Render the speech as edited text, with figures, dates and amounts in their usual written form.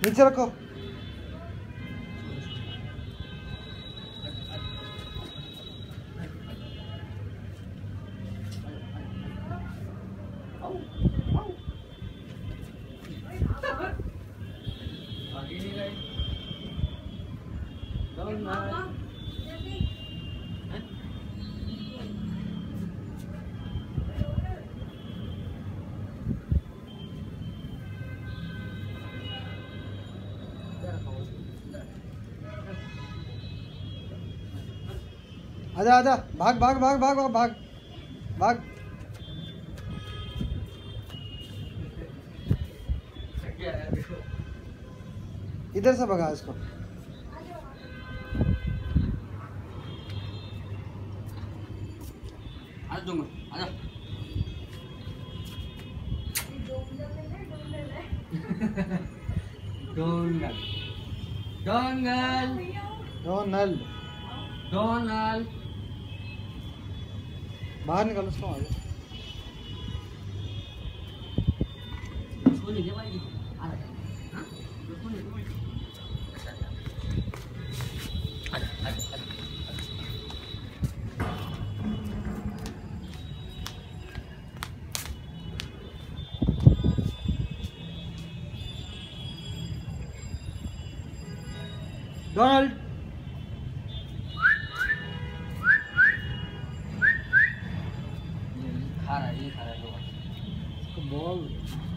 नीचे रखो। आजा आजा, भाग भाग भाग भाग भाग भाग भाग। इधर से भगा इसको। आजा डोंगल डोंगल डोनल्ड, डोनाल्ड बाहर निकल उसको। आगे डोनाल्ड, खा रहा है, ये खा रहा है बॉल।